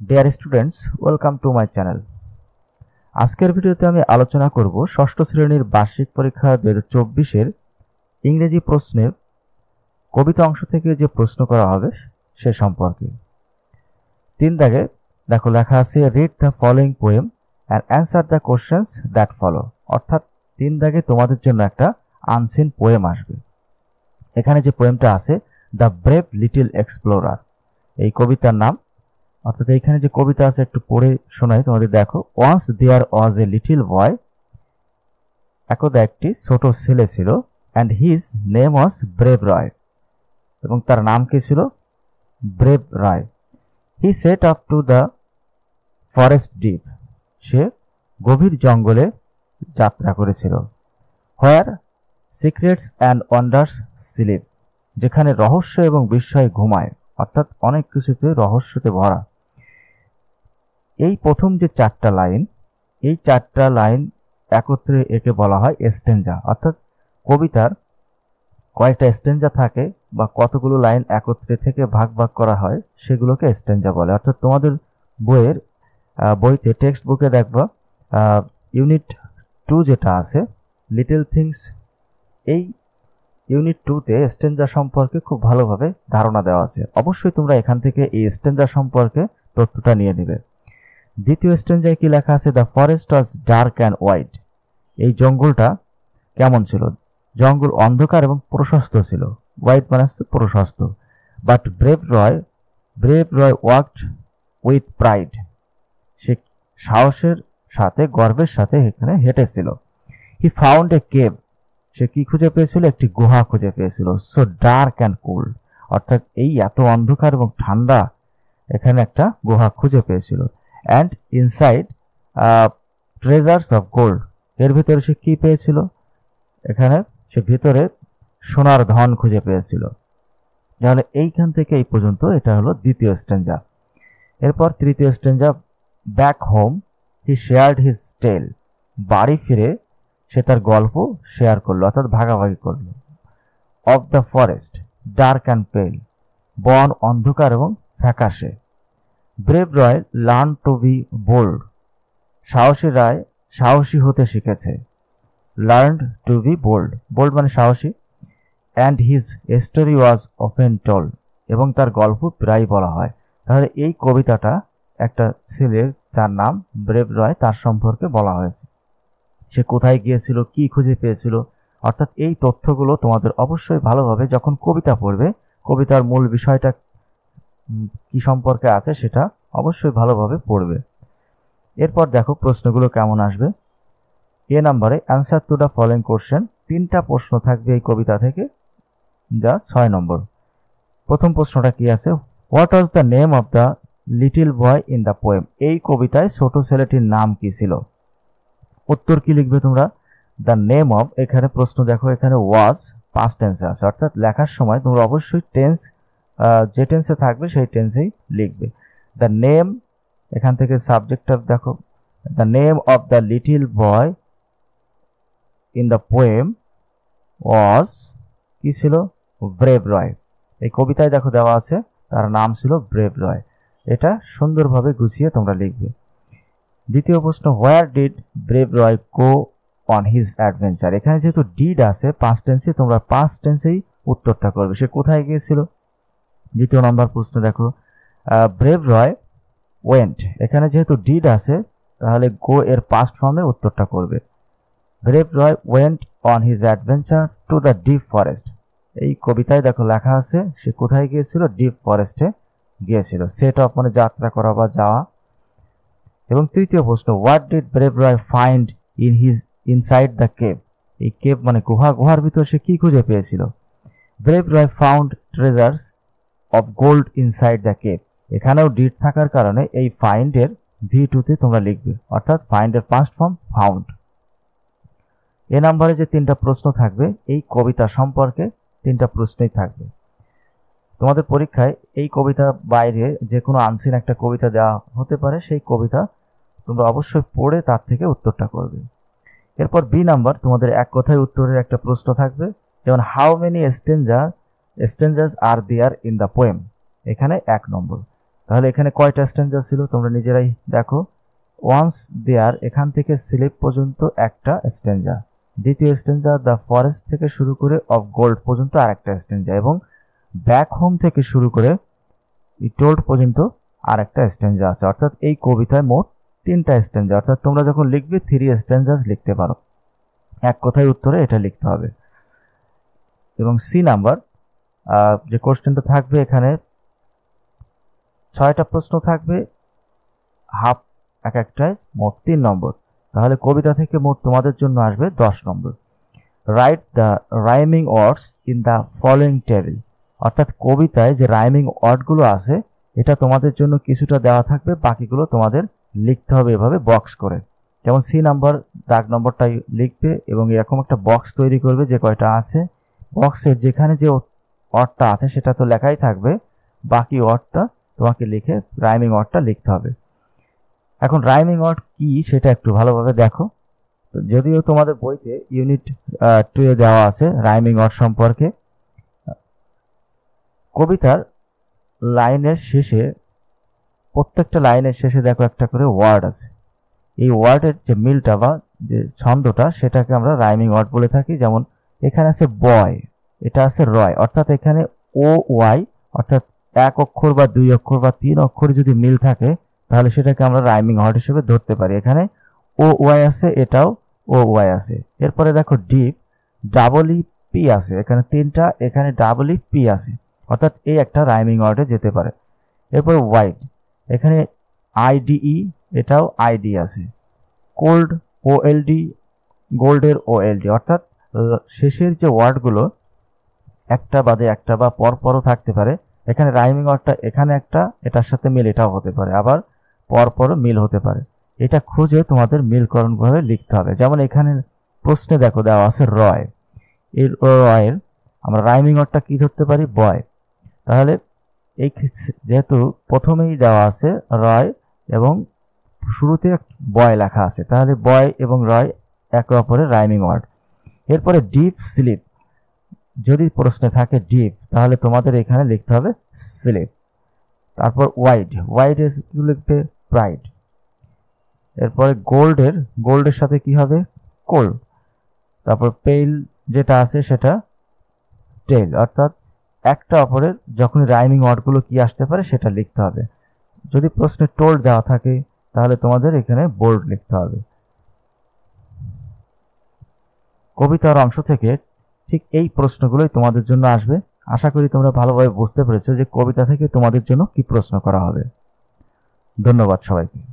Deer students, welcome to my channel. আজকের ভিডিওতে আমি আলোচনা করব ষষ্ঠ শ্রেণীর বার্ষিক পরীক্ষা 2024-এর ইংরেজি প্রশ্নের কবিতা অংশ থেকে যে প্রশ্ন করা হবে সে সম্পর্কে। 3 দাগে দেখো লেখা আছে read the following poem and answer the questions that follow. অর্থাৎ 3 দাগে তোমাদের জন্য একটা আনসিন পোয়েম আসবে। এখানে যে পোয়েমটা আছে দ্য ব্রেভ লিটল এক্সপ্লোরার, এই কবিতার নাম। অর্থাৎ এইখানে যে কবিতা আছে একটু পড়ে শোনাই তোমাদের। দেখো, once there was a little boy, একদা একটি ছোট ছেলে ছিল, and his name was brave Roy, এবং তার নাম কি ছিল? Brave Roy. He set up to the forest deep, সে গভীর জঙ্গলে যাত্রা করেছিল। Where secrets and wonders sleep, যেখানে রহস্য এবং বিস্ময় ঘুমায়। অর্থাৎ অনেক কিছুতে রহস্যতে ভরা। এই প্রথম যে 4টা লাইন, এই 4টা লাইন একত্রে একে বলা হয় স্ট্যাঞ্জা। অর্থাৎ কবিতার কয়েকটা স্ট্যাঞ্জা থাকে বা কতগুলো লাইন একত্রে থেকে ভাগ ভাগ করা হয় সেগুলোকে স্ট্যাঞ্জা বলে। অর্থাৎ তোমাদের বইতে টেক্সট বুকে দেখবা ইউনিট 2 যেটা আছে লিটল থিংস, এই ইউনিট 2-তে স্ট্যাঞ্জা সম্পর্কে খুব ভালোভাবে ধারণা দেওয়া আছে। অবশ্যই তোমরা এখান থেকে এই স্ট্যাঞ্জা সম্পর্কে তথ্যটা নিয়ে নেবে। দ্বিতীয় স্ট্যাঞ্জায় কি লেখা আছে? The forest was dark and wide, এই জঙ্গলটা কেমন ছিল? জঙ্গল অন্ধকার এবং প্রশস্ত ছিল। ওয়াইড মানে হচ্ছে প্রশস্ত। But brave Roy walked with pride, সে সাহসের সাথে গর্বের সাথে এখানে হেঁটেছিল। হি ফাউন্ড এ কেভ, সে কি খুঁজে পেয়েছিল? একটি গুহা খুঁজে পেয়েছিল। সো ডার্ক অ্যান্ড কুল, অর্থাৎ এই এত অন্ধকার এবং ঠান্ডা, এখানে একটা গুহা খুঁজে পেয়েছিল। And inside treasures of gold, এর ভিতরে সে কি পেয়েছিল? এখানে সে ভিতরে সোনার ধন খুঁজে পেয়েছিল। তাহলে এইখান থেকে এই পর্যন্ত এটা হলো দ্বিতীয় স্ট্যাঞ্জা। এরপর তৃতীয় stanza, back home he shared his tale, বাড়ি ফিরে সে তার গল্প শেয়ার করলো, অর্থাৎ ভাগাভাগি করলো। Of the forest dark and pale, বন অন্ধকার এবং ফ্যাকাশে। Brave Roy learn to be bold, সাহসী রায় সাহসী হতে শিখেছে। Learn to be bold, bold মানে সাহসী। And his story was often told, এবং তার গল্প প্রায় বলা হয়। তাহলে এই কবিতাটা একটা ছেলের যার নাম ব্রেভ রয়, তার সম্পর্কে বলা হয়েছে। সে কোথায় গিয়েছিল, কি খুঁজে পেয়েছিল, অর্থাৎ এই তথ্যগুলো তোমাদের অবশ্যই ভালোভাবে যখন কবিতা পড়বে, কবিতার মূল বিষয়টা কি সম্পর্কে আছে সেটা অবশ্যই ভালোভাবে পড়বে। এরপর দেখো প্রশ্নগুলো কেমন আসবে। এ নাম্বারে answer to the following question, 3টা প্রশ্ন থাকবে এই কবিতা থেকে, যা 6 নম্বর। প্রথম প্রশ্নটা কি আছে? What was the name of the little boy in the poem, এই কবিতায় ছোট ছেলেটির নাম কি ছিল? উত্তর কি লিখবে তোমরা? দ্য নেম অফ, এখানে প্রশ্ন দেখো এখানে ওয়াজ পাস্ট টেন্সে আছে, অর্থাৎ লেখার সময় তোমরা অবশ্যই টেন্স যে টেন্সে থাকবে সেই টেন্সেই লিখবে। দ্য নেম, এখান থেকে সাবজেক্টটা দেখো, the name of the little boy in the poem was কি ছিল? Brave Roy. এই কবিতায় দেখো দেওয়া আছে তার নাম ছিল ব্রেভ রয়। এটা সুন্দরভাবে গুছিয়ে তোমরা লিখবে। দ্বিতীয় প্রশ্ন, where did brave Roy go on his adventure, এখানে যেহেতু ডিড আছে পাস্ট টেন্সে, তোমরা পাস্ট টেন্সেই উত্তরটা করবে, সে কোথায় গিয়েছিল। দ্বিতীয় নম্বর প্রশ্ন দেখো, ব্রেভ রয় ওয়েন্ট, এখানে যেহেতু ডিড আছে তাহলে গো এর পাস্ট ফর্মে উত্তরটা করবে। Brave Roy went on his adventure to the deep forest, এই কবিতায় দেখো লেখা আছে সে কোথায় গিয়েছিল? ডিপ ফরেস্টে গিয়েছিল। সেট অফ মানে যাত্রা করা বা যাওয়া। এবং তৃতীয় প্রশ্ন, what did brave Roy find inside the cave, এই কেভ মানে গুহা, গুহার ভিতর সে কি খুঁজে পেয়েছিল? Brave Roy found treasures of gold inside the cave, এখানেও ডিড থাকার কারণে এই ফাইন্ড এর V2-তে তোমরা লিখবে, অর্থাৎ ফাইন্ড এর পাস্ট ফর্ম ফাউন্ড। এ নাম্বারে যে 3টা প্রশ্ন থাকবে এই কবিতা সম্পর্কে 3টা প্রশ্নই থাকবে। তোমাদের পরীক্ষায় এই কবিতা বাইরে যে কোনো আনসিন একটা কবিতা দেওয়া হতে পারে, সেই কবিতা তোমরা অবশ্যই পড়ে তার থেকে উত্তরটা করবে। এরপর বি নাম্বার, তোমাদের এক কথায় উত্তরের একটা প্রশ্ন থাকবে, যেমন how many stanzas are there in the poem, এখানে 1 নম্বর। তাহলে এখানে কয়টা স্ট্যান্জা ছিল তোমরা নিজেরাই দেখো। ওয়ান্স দেয়ার, এখান থেকে স্লিপ পর্যন্ত একটা স্ট্যান্জা, দ্বিতীয় স্ট্যান্জা দ্য ফরেস্ট থেকে শুরু করে অফ গোল্ড পর্যন্ত আরেকটা স্ট্যান্জা, এবং ব্যাক হোম থেকে শুরু করে ই টোল্ড পর্যন্ত আরেকটা স্ট্যান্জা আছে। অর্থাৎ এই কবিতায় মোট 3টা স্ট্যান্জা। অর্থাৎ তোমরা যখন লিখবে 3 স্ট্যান্জাস লিখতে পারো। এক কথায় উত্তরে এটা লিখতে হবে। এবং সি নাম্বার যে কোশ্চেনটা থাকবে, এখানে 6টা প্রশ্ন থাকবে, হাফ এক একটায় মোট 3 নম্বর। তাহলে কবিতা থেকে মোট তোমাদের জন্য আসবে 10 নম্বর। Write the rhyming words in the following table. অর্থাৎ কবিতায় যে রাইমিং ওয়ার্ডগুলো আছে এটা তোমাদের জন্য কিছুটা দেওয়া থাকবে, বাকিগুলো তোমাদের লিখতে হবে এভাবে বক্স করে। যেমন সি নাম্বার দাগ নম্বরটাই লিখবে এবং এরকম একটা বক্স তৈরি করবে যে কয়টা আছে। বক্সের যেখানে যে ওয়ার্ডটা আছে সেটা তো লেখাই থাকবে, বাকি ওয়ার্ডটা তোমাকে লিখে রাইমিং ওয়ার্ডটা লিখতে হবে। এখন রাইমিং ওয়ার্ড কি সেটা একটু ভালোভাবে দেখো। তো যদিও তোমাদের বইতে ইউনিট 2 এ দেওয়া আছে রাইমিং ওয়ার্ড সম্পর্কে। কবিতার লাইনের শেষে, প্রত্যেকটা লাইনের শেষে দেখো একটা করে ওয়ার্ড আছে। এই ওয়ার্ডের যে মিলটা বা যে ছন্দটা সেটাকে আমরা রাইমিং ওয়ার্ড বলে থাকি। যেমন এখানে আছে বয়, এটা আছে রয়, অর্থাৎ এখানে ও ওয়াই, অর্থাৎ 1 অক্ষর বা 2 অক্ষর বা 3 অক্ষর যদি মিল থাকে তাহলে সেটাকে আমরা রাইমিং ওয়ার্ড হিসেবে ধরতে পারি। এখানে ও ওয়াই আছে, এটাও ও ওয়াই আছে। এরপরে দেখো ডিপ, ডাবল ই পি আছে, এখানে 3টা, এখানে ডাবল ই পি আছে, অর্থাৎ এই একটা রাইমিং ওয়ার্ডে যেতে পারে। এরপর ওয়াইড, এখানে আইডিই, এটাও আইডি আছে। কোল্ড, ওএলডি, গোল্ডের ওএলডি, অর্থাৎ শেষের যে ওয়ার্ডগুলো একটা বাদে একটা বা পরপরও থাকতে পারে। এখানে রাইমিং ওয়ার্ডটা এখানে একটা, এটার সাথে মিল এটাও হতে পারে, আবার পরপরও মিল হতে পারে। এটা খুঁজে তোমাদের মিলকরণভাবে লিখতে হবে। যেমন এখানে প্রশ্নে দেখো দেওয়া আছে রয়, এই রয়ের আমরা রাইমিং ওয়ার্ডটা কি ধরতে পারি? বয়। তাহলে এই যেহেতু প্রথমেই দেওয়া আছে রয় এবং শুরুতে বয় লেখা আছে, তাহলে বয় এবং রয় একে অপরের রাইমিং ওয়ার্ড। এরপরে ডিপ স্লিপ, যদি প্রশ্নে থাকে ডিপ তাহলে তোমাদের এখানে লিখতে হবে স্লিপ। তারপর ওয়াইড, ওয়াইডের কি লিখবে? প্রাইড। এরপরে গোল্ডের সাথে কি হবে? কোল্ড। তারপর পেইল যেটা আছে সেটা টেল, অর্থাৎ একটা অপরের যখন রাইমিং ওয়ার্ডগুলো কি আসতে পারে সেটা লিখতে হবে। যদি প্রশ্নে টোল্ড দেওয়া থাকে তাহলে তোমাদের এখানে বোল্ড লিখতে হবে। কবিতার অংশ থেকে ঠিক এই প্রশ্নগুলোই তোমাদের জন্য আসবে। আশা করি তোমরা ভালোভাবে বুঝতে পেরেছো যে কবিতা থেকে তোমাদের জন্য কি প্রশ্ন করা হবে। ধন্যবাদ সবাইকে।